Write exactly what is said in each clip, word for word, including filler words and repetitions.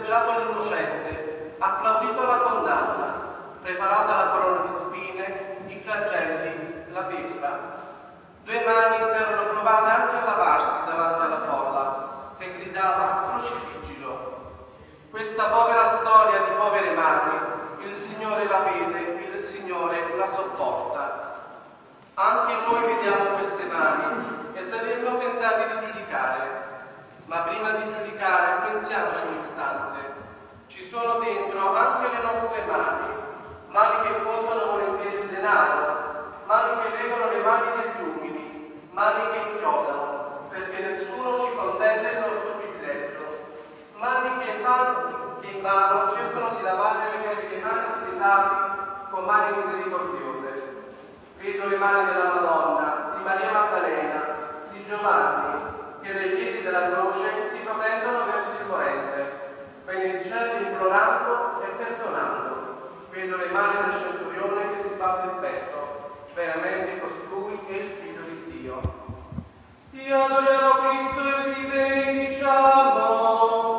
corteggiato l'innocente, applaudito la condanna, preparata la corona di spine, i flagelli, la beffa. Due mani si erano provate anche a lavarsi davanti alla folla, che gridava crocifiggilo. Questa povera storia di povere mani, il Signore la vede, il Signore la sopporta. Anche noi vediamo queste mani e saremmo tentati di giudicare. Ma prima di giudicare pensiamoci un istante. Ci sono dentro anche le nostre mani, mani che contano volentieri il denaro, mani che legano le mani degli umili, mani che inchiodano, perché nessuno ci contenta il nostro privilegio, mani che in vano, che in vano cercano di lavare le le mani sfidate con mani misericordiose. Vedo le mani della Madonna, di Maria Maddalena, di Giovanni, che dai piedi della croce si protendono verso il morente, benedicendo, implorando e perdonando. Vedo le mani del centurione che si batte il petto, veramente costui è il Figlio di Dio. Ti adoriamo Cristo e ti benediciamo.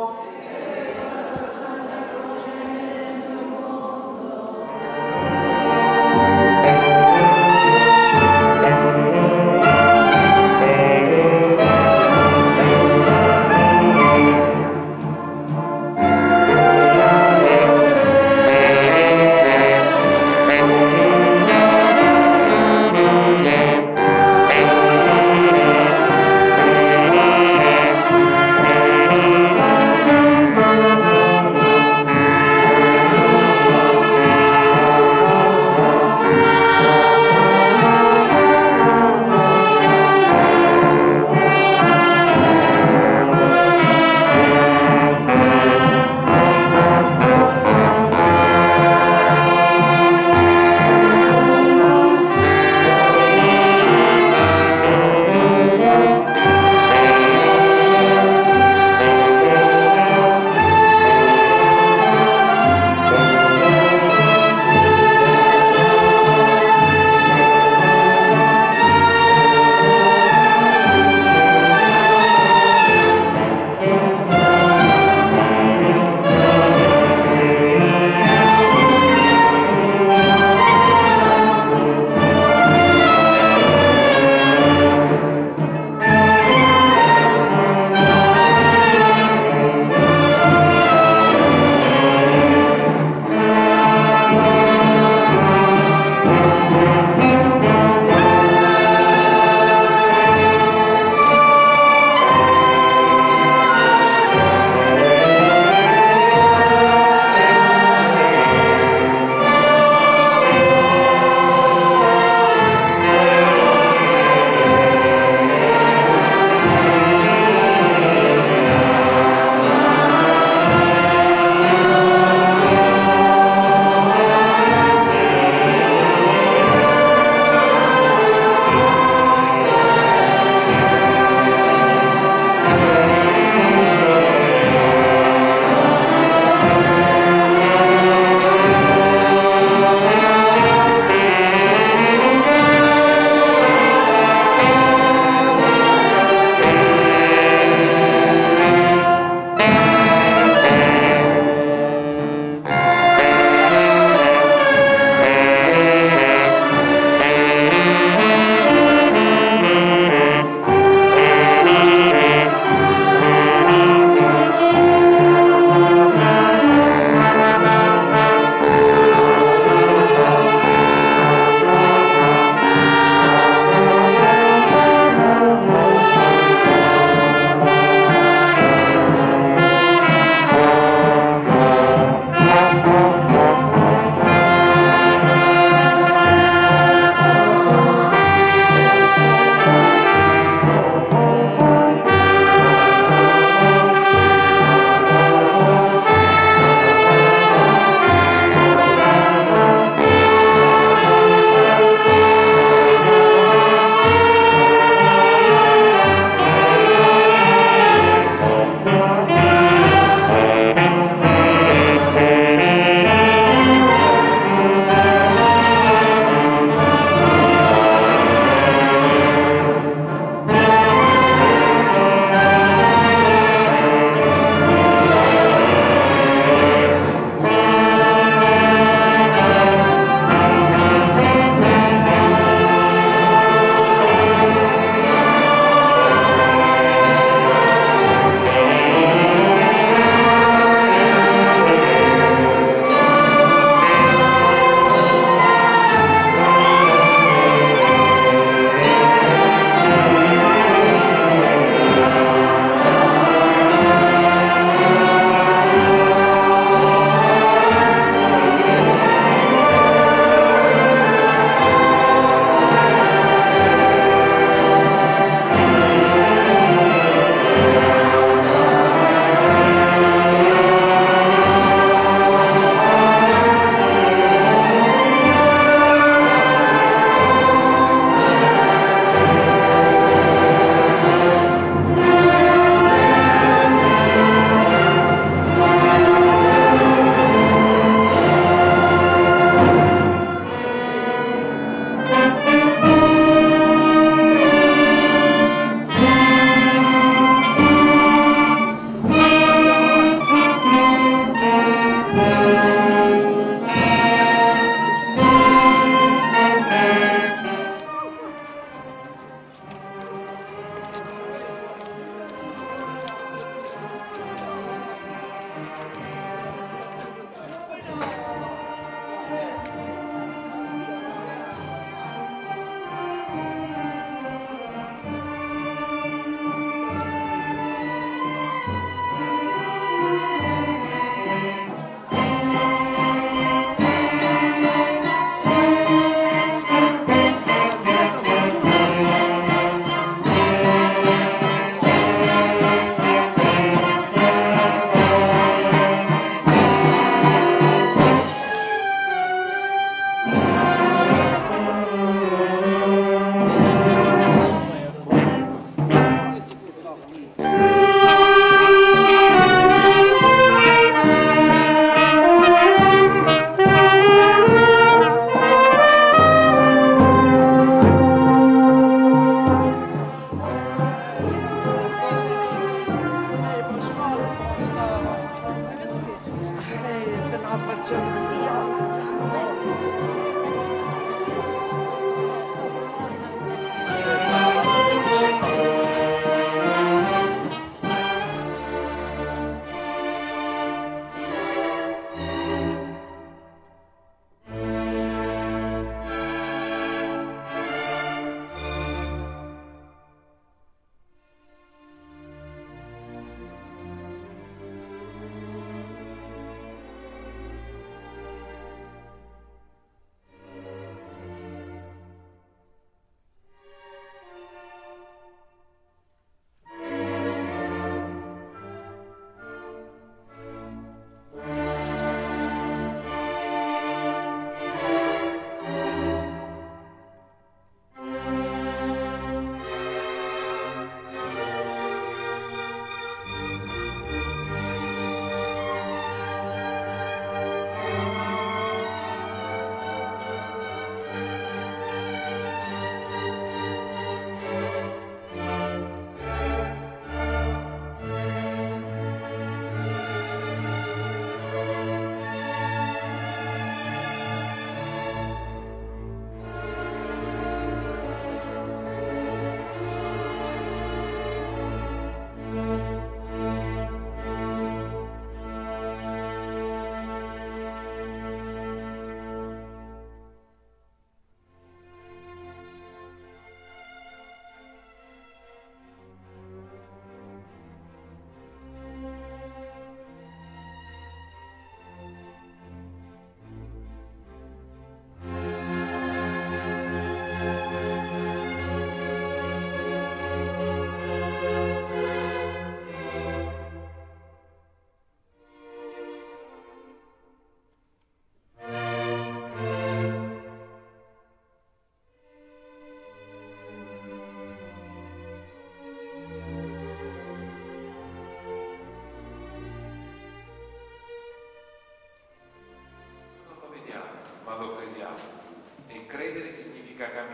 Thank you.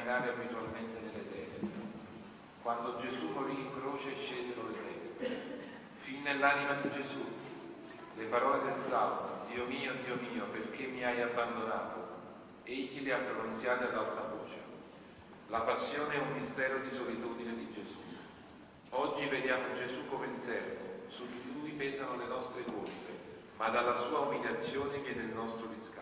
camminare abitualmente nelle tenebre. Quando Gesù morì in croce scesero le tenebre. Fin nell'anima di Gesù le parole del Salmo: Dio mio, Dio mio, perché mi hai abbandonato? Egli le ha pronunziate ad alta voce. La passione è un mistero di solitudine di Gesù. Oggi vediamo Gesù come il servo, su di lui pesano le nostre colpe, ma dalla sua umiliazione viene il nostro riscatto.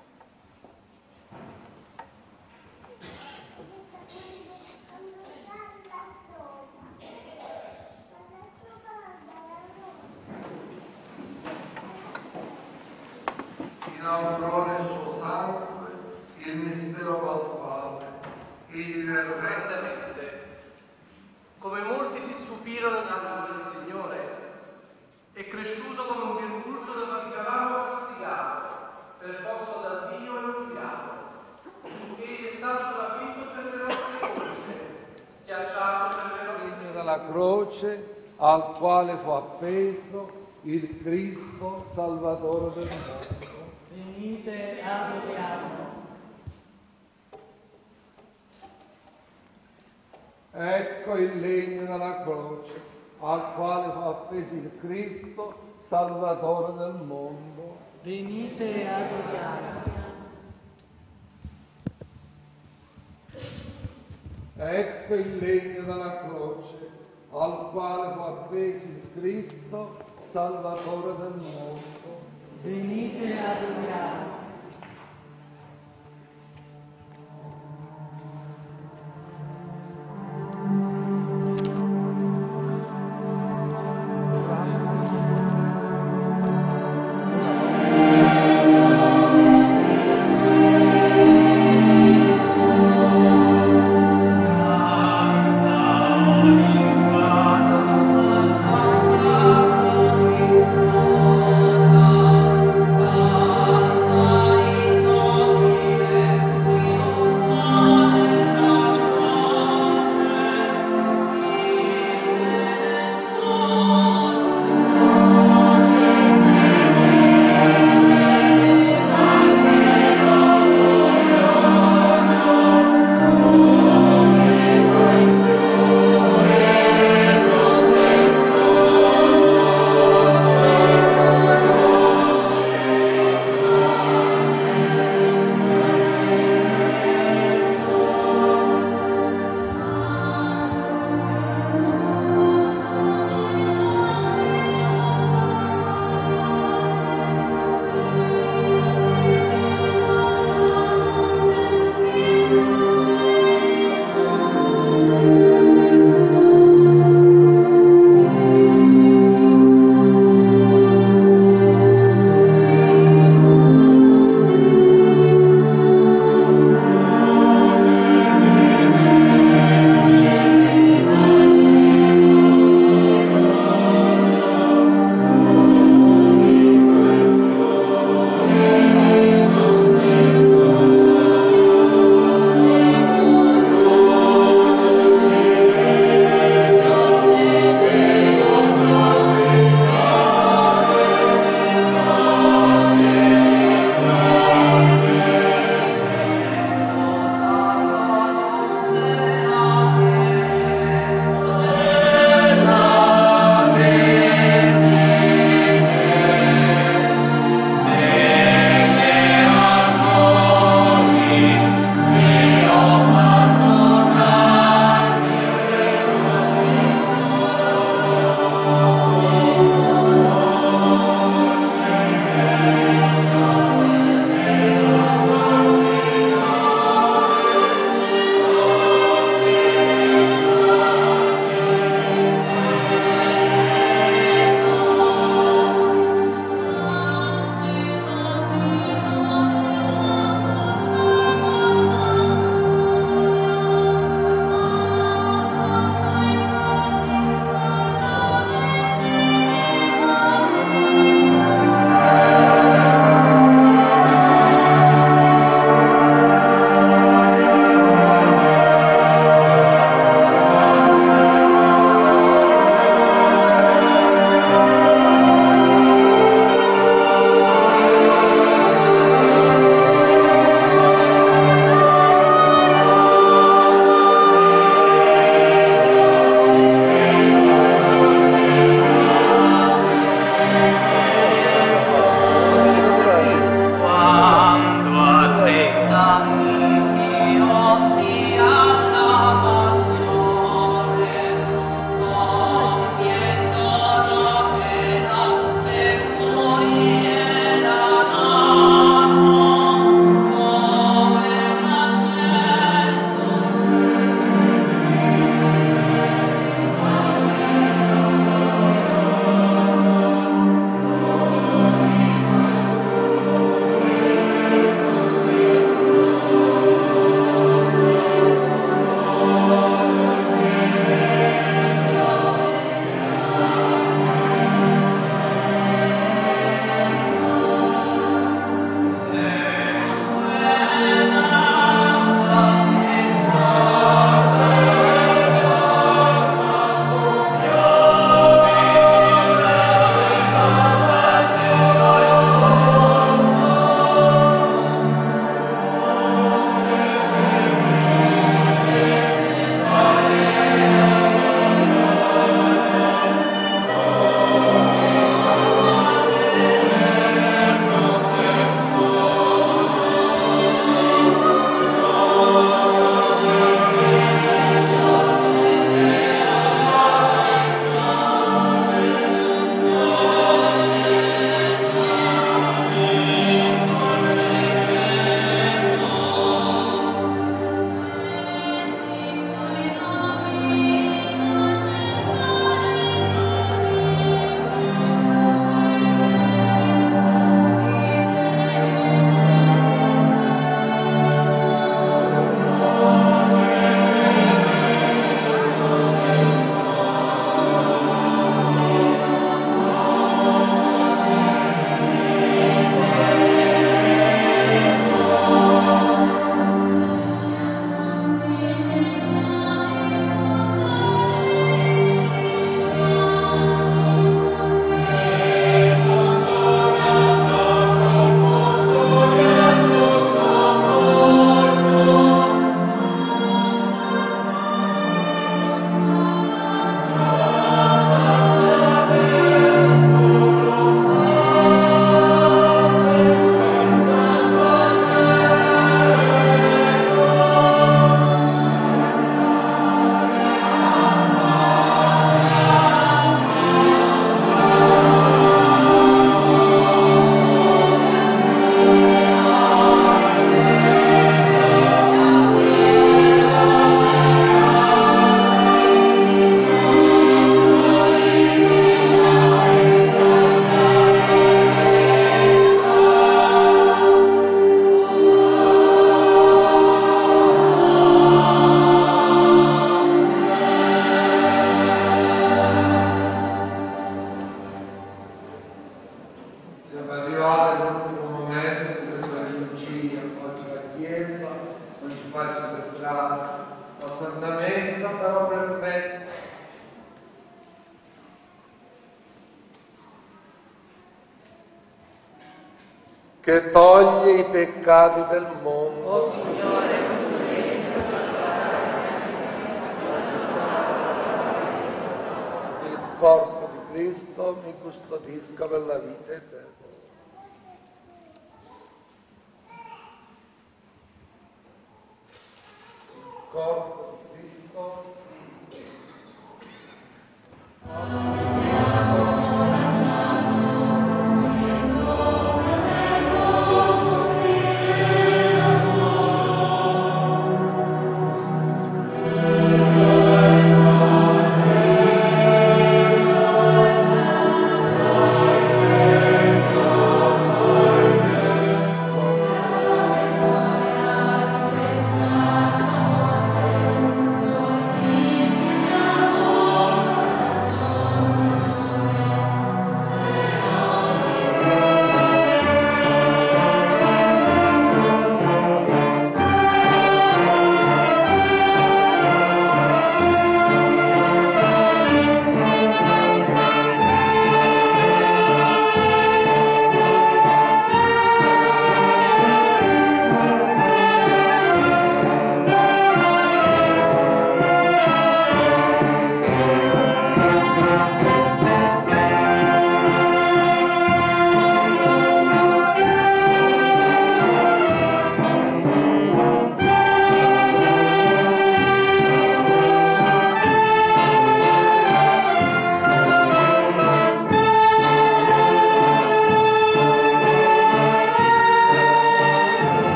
Inaugurò nel suo sangue il mistero pasquale, egli nel regno. Grandemente, come molti si stupirono nell'anno del Signore, è cresciuto come un virgulto da capitavamo castigato, percosso da Dio e umiliato, egli è stato trafitto per le nostre colpe, schiacciato per le nostre Segno dalla croce al quale fu appeso il Cristo Salvatore del mondo. Venite, adoriamo. Ecco il legno della croce al quale fu appeso il Cristo Salvatore del mondo. Venite, adoriamo. Ecco il legno della croce al quale fu appeso il Cristo Salvatore del mondo. Venite, adoriamo. Ah che toglie i peccati del mondo. O Signore, Il corpo di Cristo mi custodisca per la vita eterna. Il corpo di Cristo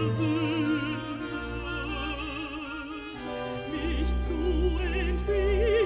Mich zu entbinden.